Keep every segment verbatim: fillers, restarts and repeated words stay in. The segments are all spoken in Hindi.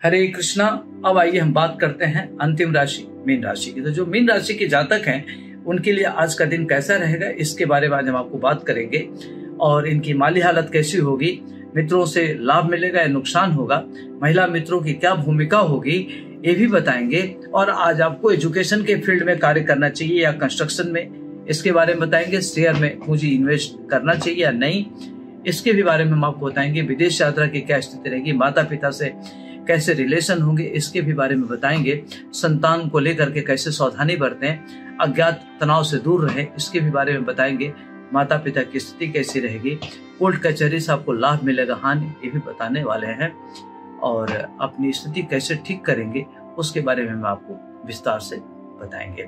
हरे कृष्णा। अब आइए हम बात करते हैं अंतिम राशि मीन राशि की। तो जो मीन राशि के जातक हैं उनके लिए आज का दिन कैसा रहेगा, इसके बारे में आज हम आपको बात करेंगे। और इनकी माली हालत कैसी होगी, मित्रों से लाभ मिलेगा या नुकसान होगा, महिला मित्रों की क्या भूमिका होगी, ये भी बताएंगे। और आज आपको एजुकेशन के फील्ड में कार्य करना चाहिए या कंस्ट्रक्शन में, इसके बारे में बताएंगे। शेयर में पूंजी इन्वेस्ट करना चाहिए या नहीं, इसके भी बारे में हम आपको बताएंगे। विदेश यात्रा की क्या स्थिति रहेगी, माता पिता से कैसे रिलेशन होंगे, इसके भी बारे में बताएंगे। संतान को लेकर के कैसे सावधानी बरतें, अज्ञात तनाव से दूर रहे, इसके भी बारे में बताएंगे। माता पिता की स्थिति कैसी रहेगी, कोर्ट कचहरी से आपको लाभ मिलेगा हानि, ये भी बताने वाले हैं। और अपनी स्थिति कैसे ठीक करेंगे उसके बारे में हम आपको विस्तार से बताएंगे।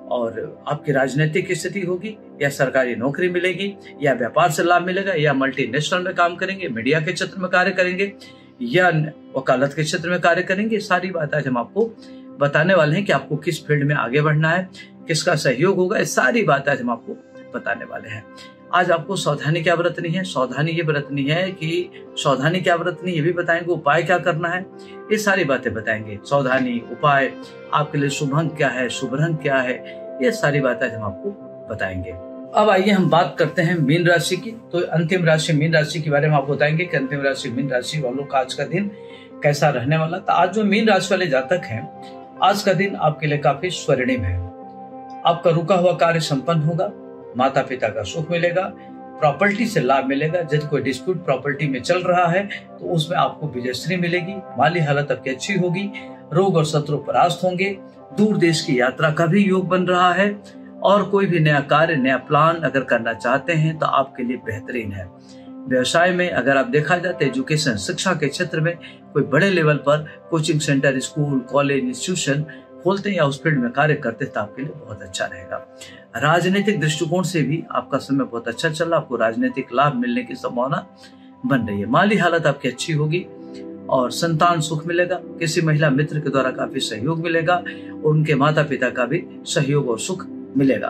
और आपकी राजनीतिक स्थिति होगी या सरकारी नौकरी मिलेगी या व्यापार से लाभ मिलेगा या मल्टीनेशनल में काम करेंगे, मीडिया के क्षेत्र में कार्य करेंगे या वकालत के क्षेत्र में कार्य करेंगे, सारी बात आज हम आपको बताने वाले हैं कि आपको किस फील्ड में आगे बढ़ना है, किसका सहयोग होगा, ये सारी बात आज हम आपको बताने वाले हैं। आज आपको सावधानी क्या बरतनी है, सावधानी ये बरतनी है कि सावधानी क्या बरतनी ये भी बताएंगे, उपाय क्या करना है, ये सारी बातें बताएंगे। सावधानी, उपाय, आपके लिए शुभ अंक क्या है, शुभ रंग क्या है, ये सारी बातें आज हम आपको बताएंगे। अब आइए हम बात करते हैं मीन राशि की। तो अंतिम राशि मीन राशि के बारे में आपको बताएंगे कि अंतिम राशि मीन राशि वालों का आज का दिन कैसा रहने वाला। तो आज जो मीन राशि वाले जातक हैं, आज का दिन आपके लिए काफी स्वर्णिम है। आपका रुका हुआ कार्य संपन्न होगा, माता पिता का सुख मिलेगा, प्रॉपर्टी से लाभ मिलेगा। यदि कोई डिस्प्यूट प्रॉपर्टी में चल रहा है तो उसमें आपको विजयश्री मिलेगी, माली हालत आपकी अच्छी होगी, रोग और शत्रु परास्त होंगे, दूर देश की यात्रा का भी योग बन रहा है। और कोई भी नया कार्य, नया प्लान अगर करना चाहते हैं तो आपके लिए बेहतरीन है। व्यवसाय में अगर आप देखा जाए तो एजुकेशन, शिक्षा के क्षेत्र में कोई बड़े लेवल पर coaching centre, school, college, institution खोलते हैं या उस फील्ड में कार्य करते हैं तो आपके लिए बहुत अच्छा रहेगा। राजनीतिक दृष्टिकोण से भी आपका समय बहुत अच्छा चल रहा है, आपको राजनीतिक लाभ मिलने की संभावना बन रही है। माली हालत आपकी अच्छी होगी और संतान सुख मिलेगा। किसी महिला मित्र के द्वारा काफी सहयोग मिलेगा और उनके माता पिता का भी सहयोग और सुख मिलेगा।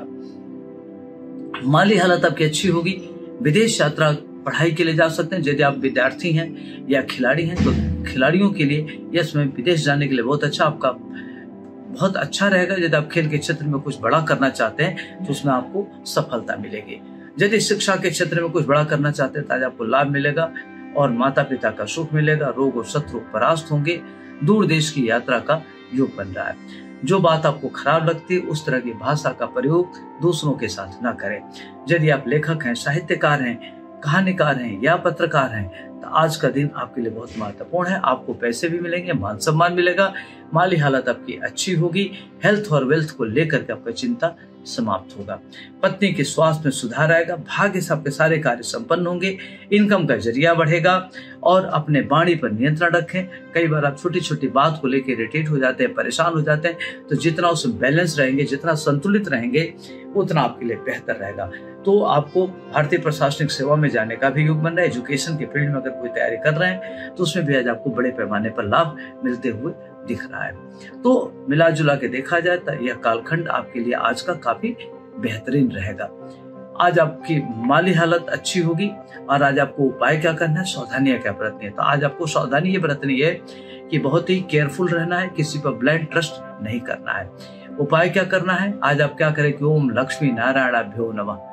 माली हालत आपकी अच्छी होगी। विदेश यात्रा पढ़ाई के लिए जा सकते हैं। यदि आप विद्यार्थी हैं या खिलाड़ी हैं तो खिलाड़ियों के लिए यह समय विदेश जाने के लिए बहुत अच्छा, आपका बहुत अच्छा रहेगा। यदि आप खेल के क्षेत्र में कुछ बड़ा करना चाहते हैं तो उसमें आपको सफलता मिलेगी। यदि शिक्षा के क्षेत्र में कुछ बड़ा करना चाहते हैं तो आज आपको लाभ मिलेगा और माता पिता का सुख मिलेगा, रोग और शत्रु परास्त होंगे, दूर देश की यात्रा का योग बन रहा है। जो बात आपको खराब लगती है उस तरह की भाषा का प्रयोग दूसरों के साथ ना करें। यदि आप लेखक हैं, साहित्यकार हैं, कहानीकार हैं या पत्रकार हैं तो आज का दिन आपके लिए बहुत महत्वपूर्ण है। आपको पैसे भी मिलेंगे, मान सम्मान मिलेगा, माली हालत आपकी अच्छी होगी, हेल्थ और वेल्थ को लेकर के आपका चिंता समाप्त होगा। पत्नी के स्वास्थ्य में सुधार आएगा, भाग्य से आपके सारे कार्य संपन्न होंगे, इनकम का जरिया बढ़ेगा। और अपने वाणी पर नियंत्रण रखें। कई बार आप छोटी छोटी बात को लेकर इरिटेट हो जाते हैं, परेशान हो जाते हैं, तो जितना उसमें बैलेंस रहेंगे, जितना संतुलित रहेंगे उतना आपके लिए बेहतर रहेगा। तो आपको भारतीय प्रशासनिक सेवा में जाने का भी योग बन रहा है। एजुकेशन के फील्ड में अगर कोई तैयारी कर रहे हैं तो उसमें भी आज आपको बड़े पैमाने पर लाभ मिलते हुए दिख रहा है। तो मिला जुला के देखा जाए तो यह कालखंड आपके लिए आज का काफी बेहतरीन रहेगा। आज आपकी माली हालत अच्छी होगी और आज आपको उपाय क्या करना है, सावधानियां क्या बरतनी है। तो आज आपको सावधानी ये बरतनी है कि बहुत ही केयरफुल रहना है, किसी पर ब्लाइंड ट्रस्ट नहीं करना है। उपाय क्या करना है, आज आप क्या करें कि ओम लक्ष्मी नारायणाभ्यो नमः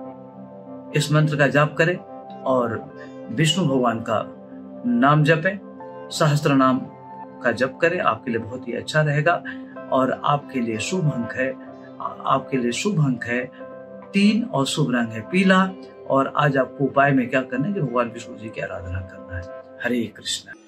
इस मंत्र का जाप करें और विष्णु भगवान का नाम जपें, सहस्त्र नाम का जप करें, आपके लिए बहुत ही अच्छा रहेगा। और आपके लिए शुभ अंक है आपके लिए शुभ अंक है तीन और शुभ रंग है पीला। और आज आपको उपाय में क्या करना है कि भगवान विष्णु जी की आराधना करना है। हरे कृष्ण।